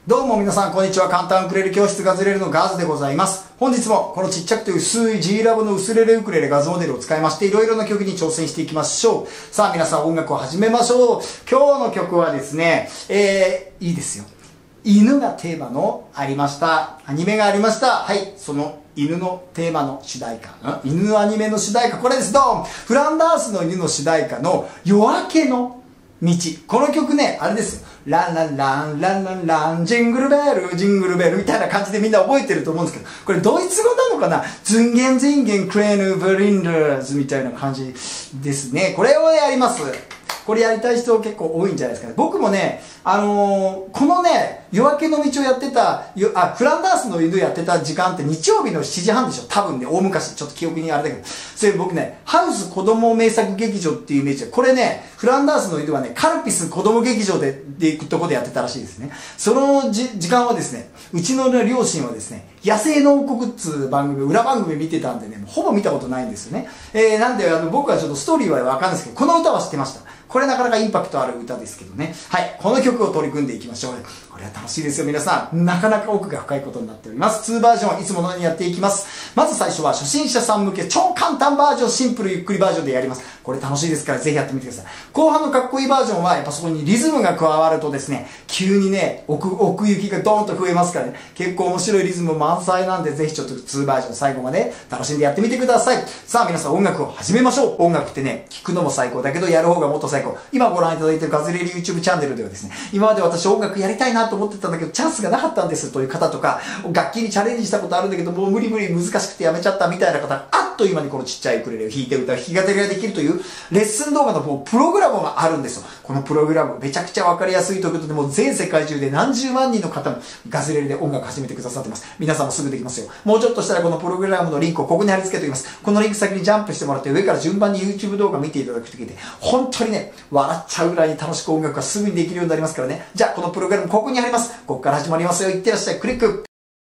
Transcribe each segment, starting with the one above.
どうも皆さんこんにちは。簡単ウクレレ教室ガズレレのガズでございます。本日もこのちっちゃくて薄い G ラボの薄レレウクレレガズモデルを使いましていろいろな曲に挑戦していきましょう。さあ皆さん音楽を始めましょう。今日の曲はですね、いいですよ。犬がテーマのありました。アニメがありました。はい、その犬のテーマの主題歌。犬のアニメの主題歌、これです。ドン！フランダースの犬の主題歌の夜明けの道。この曲ね、あれですよ。ランランランランランラン、ジングルベル、ジングルベルみたいな感じでみんな覚えてると思うんですけど、これドイツ語なのかな？ズンゲンズンゲンクレーヌブリンダーズみたいな感じですね。これをやります。これやりたい人結構多いんじゃないですかね。僕もね、このね、夜明けの道をやってた、フランダースの犬やってた時間って日曜日の7時半でしょ。多分ね、大昔、ちょっと記憶にあれだけど。それ僕ね、ハウス子供名作劇場っていうイメージで、これね、フランダースの犬はね、カルピス子供劇場で行くとこでやってたらしいですね。その時間はですね、うちの両親はですね、野生の王国っつう番組、裏番組見てたんでね、ほぼ見たことないんですよね。なんで僕はちょっとストーリーはわかんないですけど、この歌は知ってました。これなかなかインパクトある歌ですけどね。はい。この曲を取り組んでいきましょう。これは楽しいですよ、皆さん。なかなか奥が深いことになっております。2バージョン、いつものようにやっていきます。まず最初は初心者さん向け、超簡単バージョン、シンプルゆっくりバージョンでやります。これ楽しいですから、ぜひやってみてください。後半のかっこいいバージョンは、やっぱそこにリズムが加わるとですね、急にね、奥行きがドーンと増えますからね。結構面白いリズム満載なんで、ぜひちょっと2バージョン最後まで楽しんでやってみてください。さあ皆さん音楽を始めましょう。音楽ってね、聴くのも最高だけど、やる方がもっと最高。今ご覧いただいているガズレレ YouTube チャンネルではですね、今まで私音楽やりたいなと思ってたんだけど、チャンスがなかったんですという方とか、楽器にチャレンジしたことあるんだけど、もう無理難しくてやめちゃったみたいな方、あっという間にこのちっちゃいウクレレを弾いて歌う、弾き語りができるというレッスン動画のプログラムがあるんですよ。このプログラムめちゃくちゃわかりやすいということで、もう全世界中で何十万人の方もガズレレで音楽始めてくださってます。皆さんもすぐできますよ。もうちょっとしたらこのプログラムのリンクをここに貼り付けておきます。このリンク先にジャンプしてもらって上から順番に YouTube 動画見ていただくときで、本当にね、笑っちゃうぐらいに楽しく音楽がすぐにできるようになりますからね。じゃあこのプログラムここに貼ります。ここから始まりますよ。いってらっしゃい。クリック。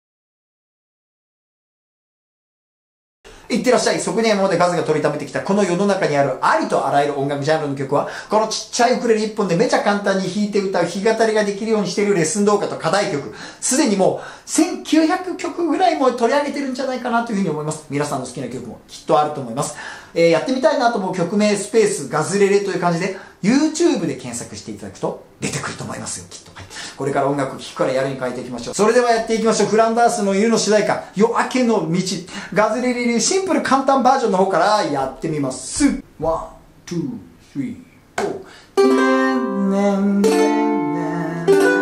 いってらっしゃい。そこに今までガズが取りためてきたこの世の中にあるありとあらゆる音楽ジャンルの曲は、このちっちゃいウクレレ一本でめちゃ簡単に弾いて歌う弾き語りができるようにしているレッスン動画と課題曲、すでにもう1900曲ぐらいも取り上げてるんじゃないかなというふうに思います。皆さんの好きな曲もきっとあると思います。やってみたいなと思う曲名スペースガズレレという感じで YouTube で検索していただくと出てくると思いますよ、きっと。はい、これから音楽聴くからやるに変えていきましょう。それではやっていきましょう。フランダースの犬の主題歌、夜明けの道、ガズレレ流シンプル簡単バージョンの方からやってみます。ワン、ツー、スリー、フォー。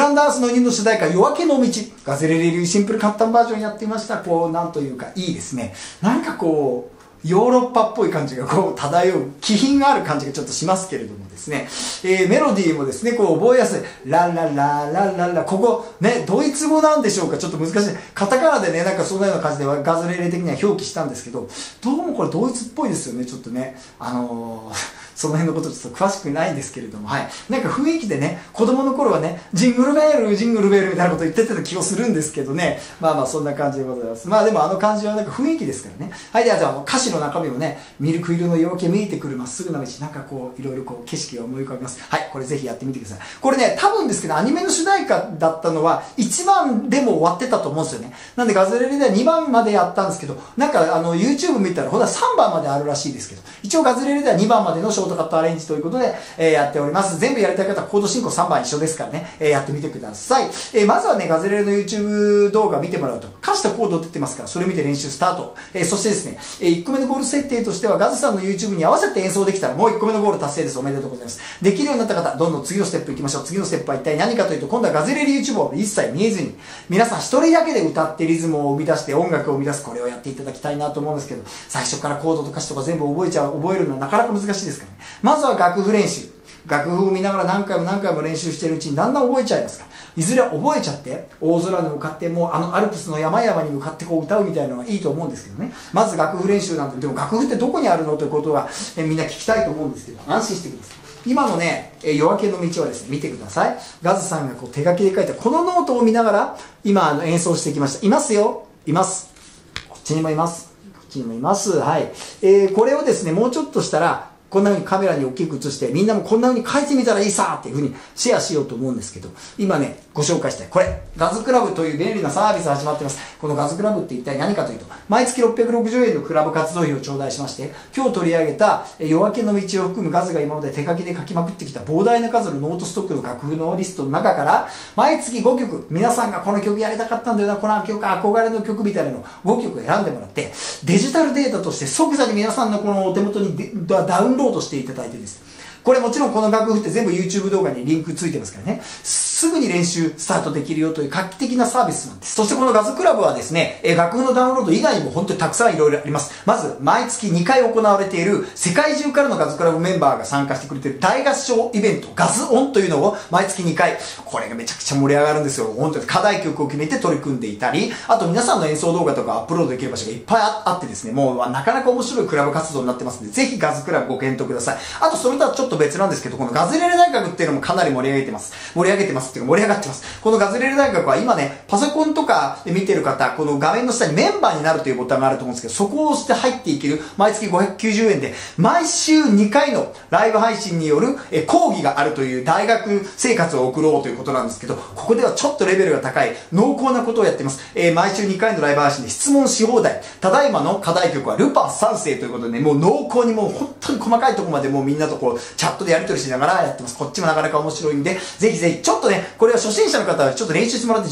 ランダースの犬の主題歌、夜明けの道。ガズレレ流シンプル簡単バージョンやってみました。こう、なんというか、いいですね。なんかこう、ヨーロッパっぽい感じがこう漂う気品がある感じがちょっとしますけれどもですね、メロディーもですねこう覚えやすいララララララ、ここねドイツ語なんでしょうか、ちょっと難しいカタカナでねなんかそんなような感じでガズレレ的には表記したんですけど、どうもこれドイツっぽいですよね。ちょっとねその辺のことちょっと詳しくないんですけれども、はい、なんか雰囲気でね子供の頃はねジングルベールジングルベールみたいなこと言ってた気がするんですけどね、まあまあそんな感じでございます。まあでも感じはなんか雰囲気ですからね。はい、ではじゃあ歌詞の中身もね、ミルク色の夜明け見えてくるまっすぐな道、なんかこういろいろこう景色が思い浮かびます。はい、これぜひやってみてください。これね多分ですけどアニメの主題歌だったのは1番でも終わってたと思うんですよね。なんでガズレレでは2番までやったんですけど、なんかYouTube 見たらほら3番まであるらしいですけど、一応ガズレレでは2番までのショートカットアレンジということで、やっております。全部やりたい方はコード進行3番一緒ですからね、やってみてください。まずはねガズレレの YouTube 動画見てもらうと歌詞とコード出てますから、それ見て練習スタート。そしてですね、1個目のゴール設定としてはガズさんの YouTube に合わせて演奏できたらもう1個目のゴール達成です。おめでとうございます。できるようになった方どんどん次のステップいきましょう。次のステップは一体何かというと、今度はガズレレ YouTube を一切見えずに皆さん一人だけで歌ってリズムを生み出して音楽を生み出す、これをやっていただきたいなと思うんですけど、最初からコードと歌詞とか全部覚えるのはなかなか難しいですからね。まずは楽譜練習、楽譜を見ながら何回も何回も練習しているうちにだんだん覚えちゃいますから、いずれ覚えちゃって大空に向かってもうアルプスの山々に向かってこう歌うみたいなのがいいと思うんですけどね。まず楽譜練習なんて、でも楽譜ってどこにあるのということはみんな聞きたいと思うんですけど、安心してください。今のね夜明けの道はですね見てください。ガズさんがこう手書きで書いたこのノートを見ながら今演奏してきました。いますよ、います、こっちにもいます、こっちにもいます。はい、これをですねもうちょっとしたらこんな風にカメラに大きく映してみんなもこんな風に書いてみたらいいさっていう風にシェアしようと思うんですけど、今ねご紹介したいこれガズクラブという便利なサービス始まってます。このガズクラブって一体何かというと、毎月660円のクラブ活動費を頂戴しまして、今日取り上げた夜明けの道を含むガズが今まで手書きで書きまくってきた膨大な数のノートストックの楽譜のリストの中から毎月5曲、皆さんがこの曲やりたかったんだよな、この曲憧れの曲みたいなのを5曲選んでもらって、デジタルデータとして即座に皆さんのこのお手元にダウンロードしていただいてですね、これもちろんこの楽譜って全部 YouTube 動画にリンクついてますからね、すぐに練習スタートできるよという画期的なサービスなんです。そしてこのガズクラブはですね、楽譜のダウンロード以外にも本当にたくさんいろいろあります。まず毎月2回行われている世界中からのガズクラブメンバーが参加してくれている大合唱イベントガズオンというのを毎月2回、これがめちゃくちゃ盛り上がるんですよ。本当に課題曲を決めて取り組んでいたり、あと皆さんの演奏動画とかアップロードできる場所がいっぱいあってですね、もうなかなか面白いクラブ活動になってますので、ぜひガズクラブご検討ください。あとそれとはちょっと別なんですけど、このガズレレ大学っていうのもかなり盛り上げてますっていうか盛り上がってます。このガズレレ大学は今ね、パソコンとかで見てる方、この画面の下にメンバーになるというボタンがあると思うんですけど、そこを押して入っていける毎月590円で毎週2回のライブ配信による講義があるという大学生活を送ろうということなんですけど、ここではちょっとレベルが高い濃厚なことをやっています。毎週2回のライブ配信で質問し放題。ただいまの課題曲はルパン三世ということでね、もう濃厚にもう本当に細かいところまでもうみんなとこうチャットでやり取りしながらやってます。こっちもなかなか面白いんで、ぜひぜひちょっとね、これは初心者の方はちょっと練習してもらって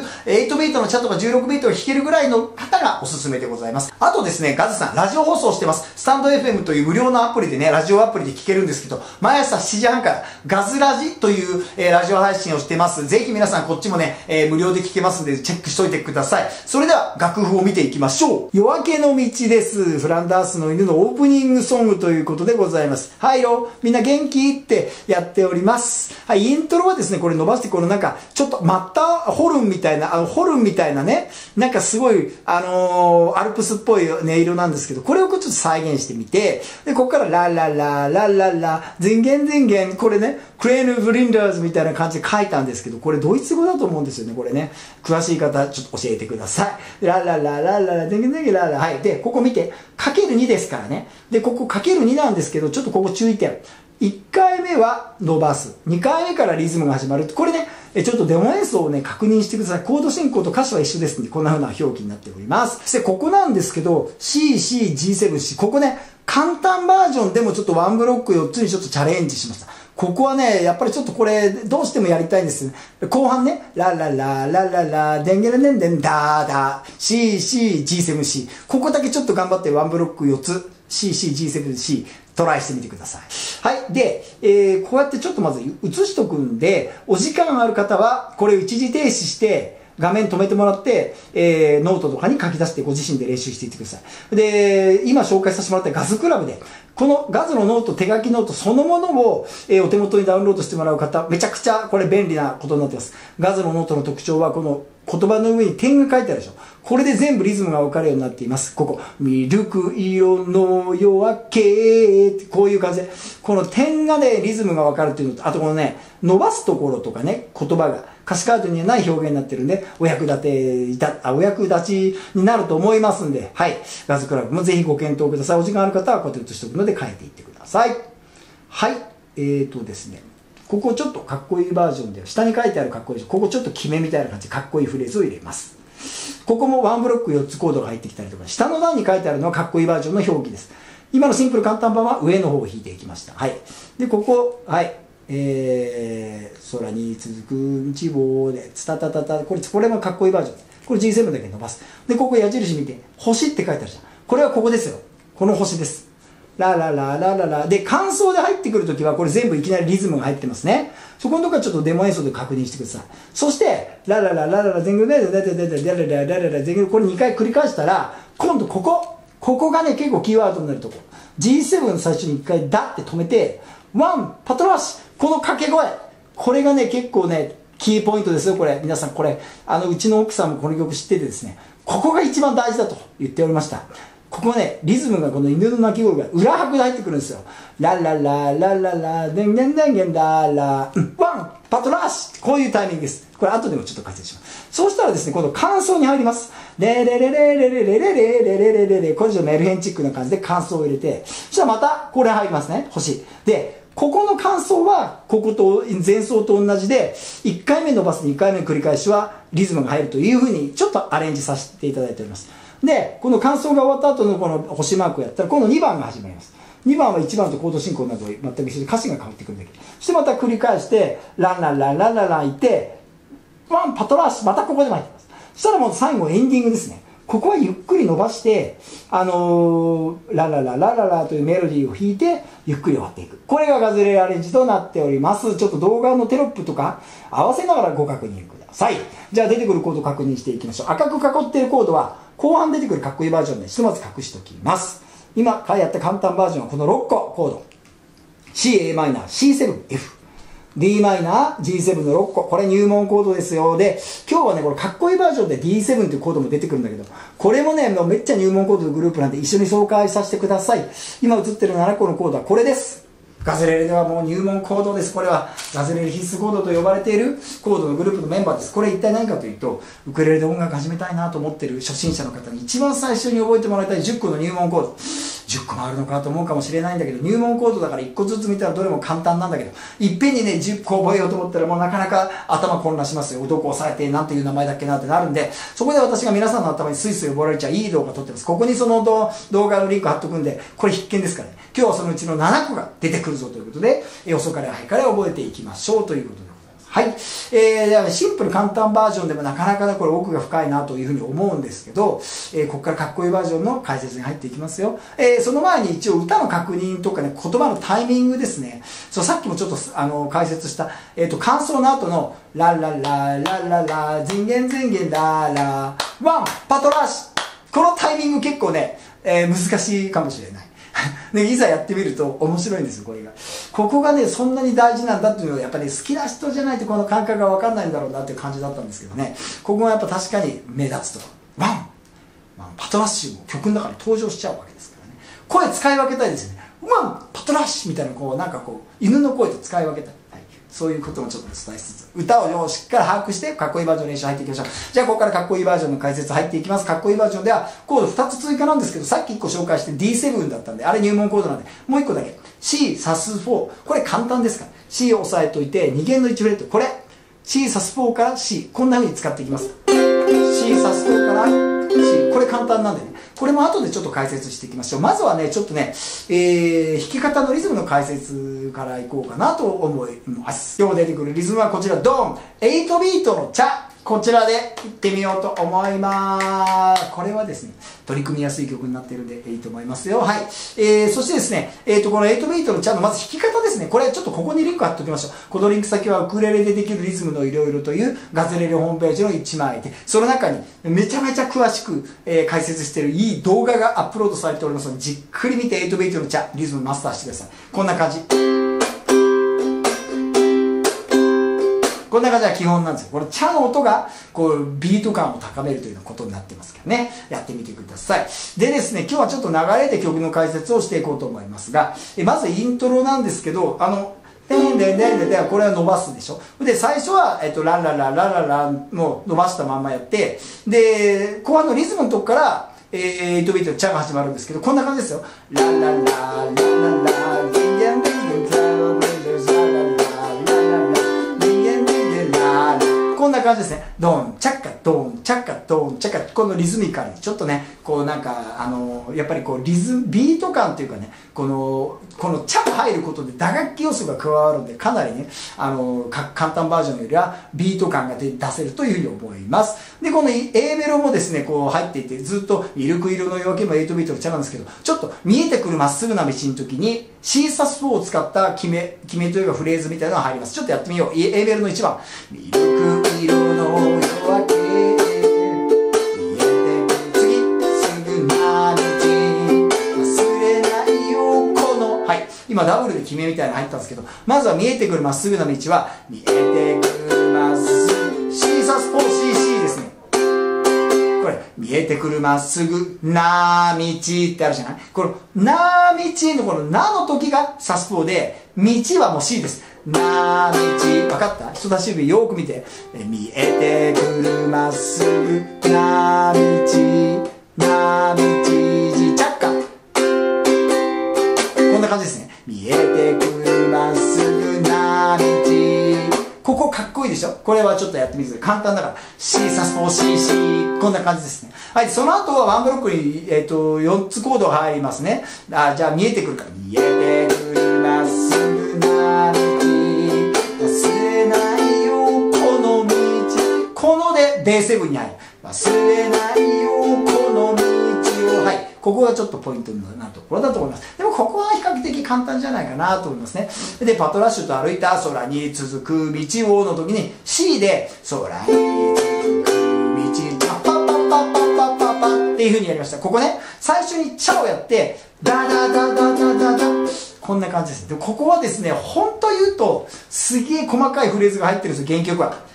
18ビートのチャットが16ビートを弾けるぐらいの方がおすすめでございます。あとですね、ガズさんラジオ放送してます。スタンド FM という無料のアプリでね、ラジオアプリで聞けるんですけど、毎朝7時半からガズラジという、ラジオ配信をしてます。ぜひ皆さんこっちもね、無料で聞けますんでチェックしといてください。それでは楽譜を見ていきましょう。夜明けの道です。フランダースの犬のオープニングソングということでございます。はいよ、みんな元気ってやっております。はい、イントロはですね、これ伸ばして、このなんかちょっとマッターホルンみたいなね、なんかすごいアルプスっぽい音色なんですけど、これをちょっと再現してみて、でここからララララララ全言、これねクレーヌ・ブリンダーズみたいな感じで書いたんですけど、これドイツ語だと思うんですよね。これね、詳しい方ちょっと教えてください。ララララララ全言ララ、はい。でここ見てかける2ですからね。でここかける2なんですけど、ちょっとここ注意点。1回目は伸ばす、2回目からリズムが始まる。これねちょっとデモ演奏をね確認してください。コード進行と歌詞は一緒ですので、こんな風な表記になっております。そしてここなんですけど C、C、G7、C、ここね簡単バージョンでもちょっとワンブロック4つにちょっとチャレンジしました。ここはねやっぱりちょっとこれどうしてもやりたいんです。後半ねララララララデンゲレデンデンダーダー C、C、G7、C、ここだけちょっと頑張ってワンブロック4つ C、C、G、7、C トライしてみてください。はい。で、こうやってちょっとまず映しとくんで、お時間ある方は、これ一時停止して、画面止めてもらって、ノートとかに書き出してご自身で練習していってください。で、今紹介させてもらったガズクラブで、このガズのノート、手書きノートそのものを、お手元にダウンロードしてもらう方、めちゃくちゃこれ便利なことになってます。ガズのノートの特徴は、この言葉の上に点が書いてあるでしょ。これで全部リズムが分かるようになっています。ここ、ミルク色の夜明けってこういう感じで、この点がね、リズムが分かるっていうのと、あとこのね、伸ばすところとかね、言葉が歌詞カードにはない表現になってるんで、お役立ちになると思いますんで、はい。ガズクラブもぜひご検討ください。お時間ある方はこうやって写しておくので変えていってください。はい。ですね。ここちょっとかっこいいバージョンで、下に書いてあるかっこいいここちょっと決めみたいな感じでかっこいいフレーズを入れます。ここもワンブロック4つコードが入ってきたりとか、下の段に書いてあるのはかっこいいバージョンの表記です。今のシンプル簡単版は上の方を引いていきました。はい。で、ここ、はい。空に続く道をで、つたたたた、これもかっこいいバージョンです。これ G7 だけ伸ばす。で、ここ矢印見て、星って書いてあるじゃん。これはここですよ。この星です。ララララララ。で、間奏で入ってくるときは、これ全部いきなりリズムが入ってますね。そこのところはちょっとデモ演奏で確認してください。そして、ララララララ、全部で、ララララララ、全部これ2回繰り返したら、今度ここがね、結構キーワードになるとこ。G7 の最初に1回ダって止めて、ワン、パトラッシュ、この掛け声。これがね、結構ね、キーポイントですよ、これ。皆さん、これ、うちの奥さんもこの曲知っててですね、ここが一番大事だと言っておりました。ここね、リズムがこの犬の鳴き声が裏拍で入ってくるんですよ。ララララララ、でんげんでんげんだら、ワン、パトラッシュ、こういうタイミングです。これ後でもちょっと解説します。そうしたらですね、今度間奏に入ります。レレレレレレレレレレレレレレ、これちょっとメルヘンチックな感じで間奏を入れて、そしたらまたこれ入りますね、星。で、ここの間奏は、ここと前奏と同じで、1回目伸ばす2回目の繰り返しはリズムが入るというふうにちょっとアレンジさせていただいております。で、この間奏が終わった後のこの星マークをやったら、この2番が始まります。2番は1番とコード進行など全く一緒で歌詞が変わってくるんだけど。そしてまた繰り返して、ランランランランランランいて、ワンパトラッシュ、またここでも入ってます。そしたらもう最後エンディングですね。ここはゆっくり伸ばして、ララララララというメロディーを弾いて、ゆっくり終わっていく。これがガズレレアレンジとなっております。ちょっと動画のテロップとか合わせながらご確認ください。じゃあ出てくるコード確認していきましょう。赤く囲っているコードは、後半出てくるかっこいいバージョンでひとまず隠しておきます。今やった簡単バージョンはこの6個コード。C、a マイナー、C7、F。d マイナー、G7 の6個。これ入門コードですよ。で、今日はね、これかっこいいバージョンで D7 というコードも出てくるんだけど、これもね、もうめっちゃ入門コードのグループなんで一緒に紹介させてください。今映ってる7個のコードはこれです。ガズレレではもう入門コードです。これはガズレレ必須コードと呼ばれているコードのグループのメンバーです。これ一体何かというと、ウクレレで音楽始めたいなと思っている初心者の方に一番最初に覚えてもらいたい10個の入門コード。10個もあるのかと思うかもしれないんだけど、入門コードだから1個ずつ見たらどれも簡単なんだけど、いっぺんにね、10個覚えようと思ったらもうなかなか頭混乱しますよ。どこを押さえて何ていう名前だっけなってなるんで、そこで私が皆さんの頭にスイスイ覚えられちゃういい動画撮ってます。ここにその動画のリンク貼っとくんで、これ必見ですからね。今日はそのうちの7個が出てくるぞということで、遅かれ早かれ覚えていきましょうということでございます。はい。ではね、シンプル簡単バージョンでもなかなかね、これ奥が深いなというふうに思うんですけど、ここからかっこいいバージョンの解説に入っていきますよ。その前に一応歌の確認とかね、言葉のタイミングですね。さっきもちょっと解説した、間奏の後の、ララララララ、前言前言ララ、ワン、パトラッシュ。このタイミング結構ね、難しいかもしれない。で、いざやってみると面白いんですよ、これが。ここがね、そんなに大事なんだっていうのは、やっぱり好きな人じゃないとこの感覚が分かんないんだろうなっていう感じだったんですけどね。ここがやっぱ確かに目立つと。ワン、パトラッシュも曲の中に登場しちゃうわけですからね。声使い分けたいですよね。ワン、パトラッシュみたいな、なんか犬の声と使い分けたい。そういうこともちょっと伝えつつ、歌をしっかり把握して、かっこいいバージョンの練習入っていきましょう。じゃあ、ここからかっこいいバージョンの解説入っていきます。かっこいいバージョンでは、コード2つ追加なんですけど、さっき1個紹介して D7 だったんで、あれ入門コードなんで、もう1個だけ。C、サス4。これ簡単ですから。C を押さえといて、2弦の1フレット。これ。C、サス4から C。こんな風に使っていきます。C、サス4から C。これ簡単なんでね。これも後でちょっと解説していきましょう。まずはね、ちょっとね、弾き方のリズムの解説からいこうかなと思います。今日出てくるリズムはこちら、ドン !8 ビートのチャこちらでいってみようと思います。これはですね、取り組みやすい曲になっているんでいいと思いますよ。はい。そしてですね、この8ビートのチャンのまず弾き方ですね。これちょっとここにリンク貼っておきましょう。このリンク先はウクレレでできるリズムのいろいろというガズレレホームページの1枚で、その中にめちゃめちゃ詳しく、解説しているいい動画がアップロードされておりますので、じっくり見て8ビートのチャン、リズムマスターしてください。こんな感じ。こんな感じが基本なんですよ。これ、チャの音が、こう、ビート感を高めるというようなことになってますからね。やってみてください。でですね、今日はちょっと流れで曲の解説をしていこうと思いますが、まずイントロなんですけど、でんでんでんでんでん、これは伸ばすでしょ。で、最初は、ランラララララランの伸ばしたまんまやって、で、後半のリズムのとこから、8ビートのチャが始まるんですけど、こんな感じですよ。ランララララララ、でんでんでんでん、こんな感じですね。ドン、チャッカ、ドン、チャッカ、ドン、チャッカ。このリズミカルに、ちょっとね、こうなんか、やっぱりこうビート感っていうかね、このチャが入ることで打楽器要素が加わるんで、かなりね、簡単バージョンよりはビート感が出せるというふうに思います。で、この A メロもですね、こう入っていて、ずっとミルク色の夜明けも8ビートのチャなんですけど、ちょっと見えてくるまっすぐな道の時に、シーサス4を使った決めというかフレーズみたいなのが入ります。ちょっとやってみよう。A メロの1番。ミルク色の夜明け、見えてくる次、すぐな道、忘れないよこの、はい。今ダブルで決めみたいなの入ったんですけど、まずは見えてくるまっすぐな道は、見えてくるまっすぐ、シーサス4 CC ですね。これ、見えてくるまっすぐな道ってあるじゃない。このな道のこのなの時がサス4で、道はもう C です。な道、わかった？人差し指よーく見て。見えてくるまっすぐな道、な道、じちゃっか。こんな感じですね。見えてくるまっすぐな道。ここかっこいいでしょ。これはちょっとやってみて簡単だから。C サス4 C C。こんな感じですね。はい。その後はワンブロックに、4つコードが入りますね。じゃあ見えてくるから。見えてくるまっすぐな道。忘れないよ、この道。こので、ベーセブンに入る。忘れないよ、この道を。はい。ここがちょっとポイントになるところだと思います。でもここは比較的簡単じゃないかなと思いますね。で、パトラッシュと歩いた空に続く道をの時に C で空に続く道、パパパパパパパパっていう風にやりました。ここね、最初にチャをやって、ダダダダダダダ。こんな感じです。で、ここはですね、本当言うと、すげえ細かいフレーズが入ってるんですよ、原曲は。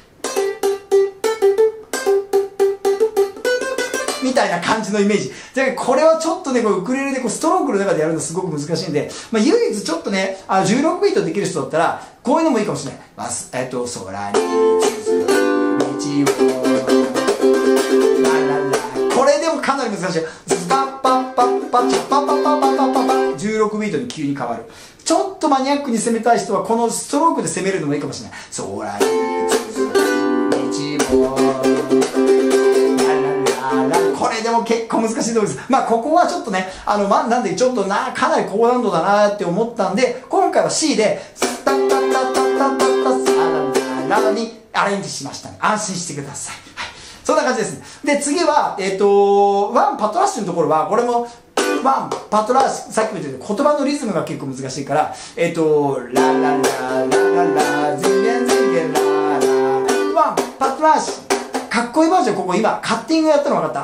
みたいな感じのイメージ。で、これはちょっとね、ウクレレでストロークの中でやるのすごく難しいんで、唯一ちょっとね、16ビートできる人だったら、こういうのもいいかもしれない。空に続く道を、ラララ。これでもかなり難しい。ズパッパッパッパッチャパッパッパッパッパッパッパッ16ビートに急に変わる。ちょっとマニアックに攻めたい人は、このストロークで攻めるのもいいかもしれない。空に続く道を、これでも結構難しいところです。まあ、ここはちょっとね、なんでちょっとかなり高難度だなって思ったんで、今回は C で、スタッタッタッタッタッタッタッサラララにアレンジしましたね。安心してください。はい。そんな感じですね。で、次は、ワンパトラッシュのところは、これも、ワンパトラッシュ、さっきも言ったように言葉のリズムが結構難しいから、ララララララ、ゼンゲンゼンゲンララ、ワンパトラッシュ。かっこいいバージョン、ここ今、カッティングやったの分かった？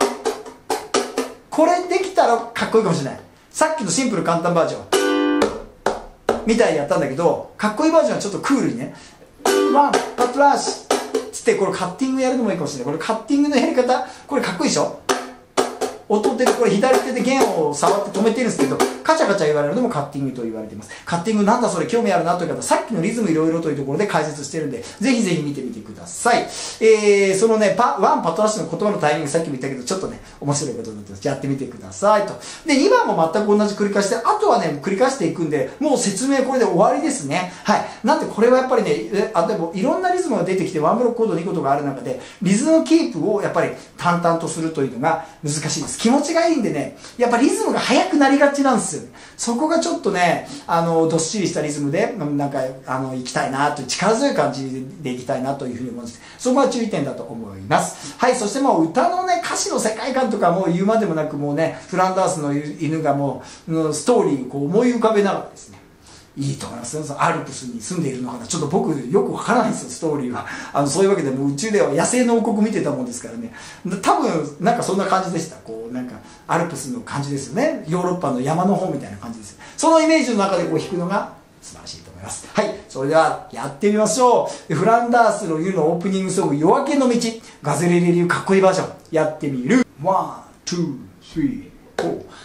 これできたらかっこいいかもしれない。さっきのシンプル簡単バージョンみたいにやったんだけど、かっこいいバージョンはちょっとクールにね、ワンパトラッシュつってこれカッティングやるのもいいかもしれない。これカッティングのやり方、これかっこいいでしょ。音でこれ左手で弦を触って止めてるんですけど、カチャカチャ言われるのもカッティングと言われています。カッティングなんだそれ興味あるなという方、さっきのリズムいろいろというところで解説してるんで、ぜひぜひ見てみてください。そのね、ワンパトラッシュの言葉のタイミングさっきも言ったけど、ちょっとね、面白いことになってます。やってみてくださいと。で、2番も全く同じ繰り返しで、あとはね、繰り返していくんで、もう説明これで終わりですね。はい。なんでこれはやっぱりね、でもいろんなリズムが出てきて、ワンブロックコード2個とかある中で、リズムキープをやっぱり淡々とするというのが難しいです。気持ちがいいんでね、やっぱリズムが速くなりがちなんですよ。 よね。そこがちょっとね、どっしりしたリズムで、なんか、行きたいなと、力強い感じで行きたいなというふうに思うんです。そこは注意点だと思います。はい、そしてもう歌のね、歌詞の世界観とかもう言うまでもなく、もうね、フランダースの犬がもう、ストーリーをこう思い浮かべながらですね、いいと思います。アルプスに住んでいるのかな。ちょっと僕よくわからないんですよ、ストーリーは。そういうわけで、もう宇宙では野生の王国見てたもんですからね。多分、なんかそんな感じでした。こう、なんか、アルプスの感じですよね。ヨーロッパの山の方みたいな感じですよ。そのイメージの中でこう弾くのが素晴らしいと思います。はい。それでは、やってみましょう。フランダースの湯のオープニングソング、夜明けの道。ガズレレ流かっこいいバージョン。やってみる。ワン、ツー、スリー、フォー。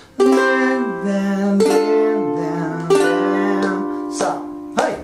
さあ。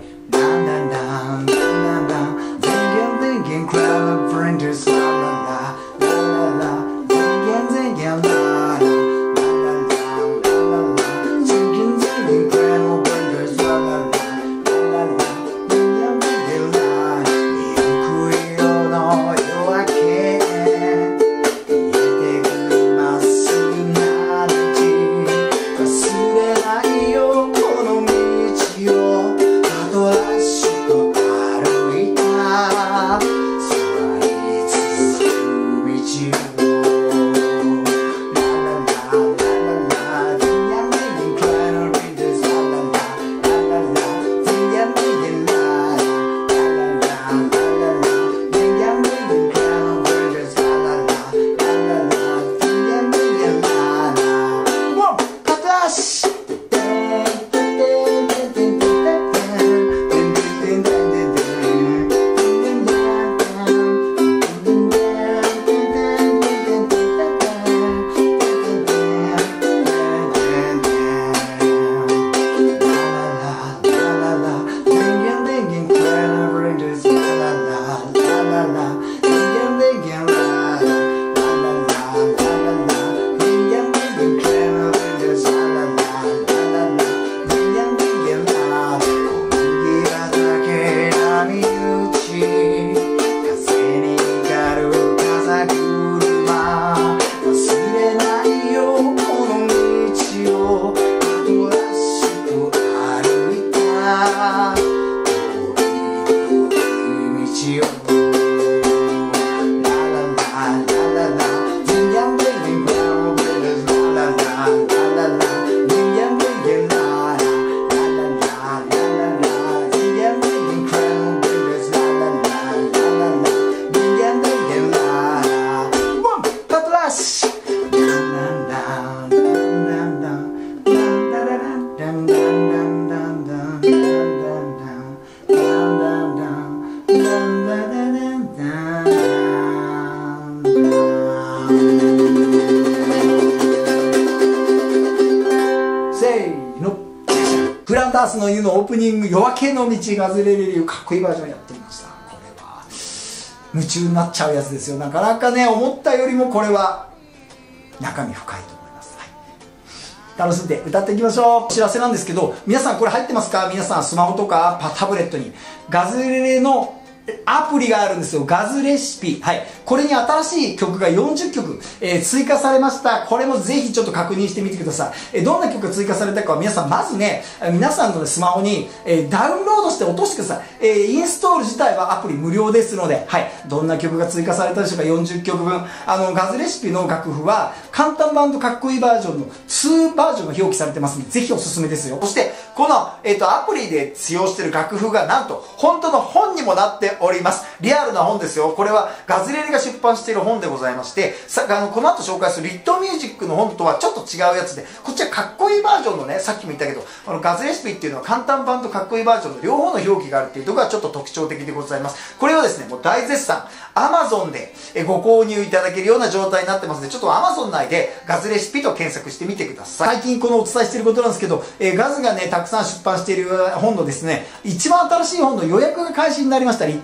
フランダースの湯のオープニング、夜明けの道ガズレレ流かっこいいバージョンやってみました。これは夢中になっちゃうやつですよ。なかなかね、思ったよりもこれは中身深いと思います。はい、楽しんで歌っていきましょう。お知らせなんですけど、皆さんこれ入ってますか？皆さんスマホとかタブレットにガズレレのアプリがあるんですよ。ガズレシピ。はい。これに新しい曲が40曲、追加されました。これもぜひちょっと確認してみてください。どんな曲が追加されたかは皆さんまずね、皆さんのスマホに、ダウンロードして落としてください。インストール自体はアプリ無料ですので、はい。どんな曲が追加されたでしょうか？ 40 曲分。ガズレシピの楽譜は簡単版とかっこいいバージョンの2バージョンが表記されてますので、ぜひおすすめですよ。そして、この、アプリで使用している楽譜がなんと本当の本にもなっております。リアルな本ですよ。これはガズレレが出版している本でございまして、この後紹介するリットミュージックの本とはちょっと違うやつで、こっちはかっこいいバージョンのね、さっきも言ったけど、ガズレシピっていうのは簡単版とかっこいいバージョンの両方の表記があるっていうところがちょっと特徴的でございます。これをですね、もう大絶賛、Amazon でご購入いただけるような状態になってますので、ちょっと Amazon 内でガズレシピと検索してみてください。最近このお伝えしていることなんですけど、ガズがね、たくさん出版している本のですね、一番新しい本の予約が開始になりました。リット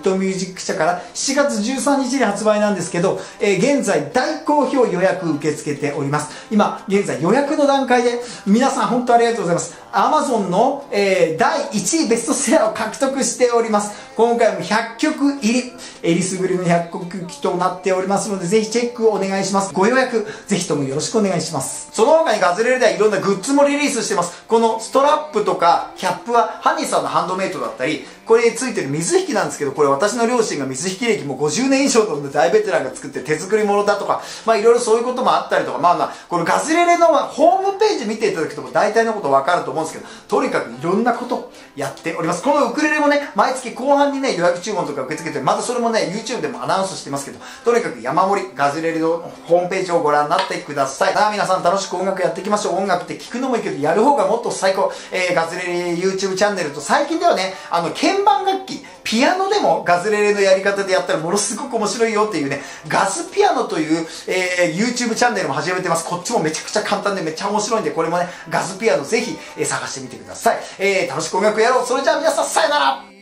トミュージック社から7月13日に発売なんですけど、現在大好評予約受け付けております。今、現在予約の段階で、皆さん本当ありがとうございます。Amazon の、第1位ベストセラーを獲得しております。今回も100曲入り、えりすぐりの100曲となっておりますので、ぜひチェックお願いします。ご予約、ぜひともよろしくお願いします。その他にガズレレではいろんなグッズもリリースしてます。このストラップとかキャップはハニーさんのハンドメイドだったり、これについてる水引なんですけど、これ私の両親が水引歴もう50年以上の大ベテランが作って手作り物だとか、まあいろいろそういうこともあったりとか、このガズレレのホームページ見ていただくと大体のことわかると思うんですけど、とにかくいろんなことやっております。このウクレレもね、毎月後半にね、予約注文とか受け付けて、またそれもね、YouTube でもアナウンスしてますけど、とにかく山盛りガズレレのホームページをご覧になってください。さあ皆さん楽しく音楽やっていきましょう。音楽って聞くのもいいけど、やる方がもっと最高。ガズレレ YouTube チャンネルと、最近ではね、鍵盤楽器、ピアノでもガズレレのやり方でやったらものすごく面白いよっていうね、ガズピアノという、YouTube チャンネルも始めてます。こっちもめちゃくちゃ簡単でめっちゃ面白いんで、これもね、ガズピアノぜひ、探してみてください。楽しく音楽やろう。それじゃあ皆さん、さよなら。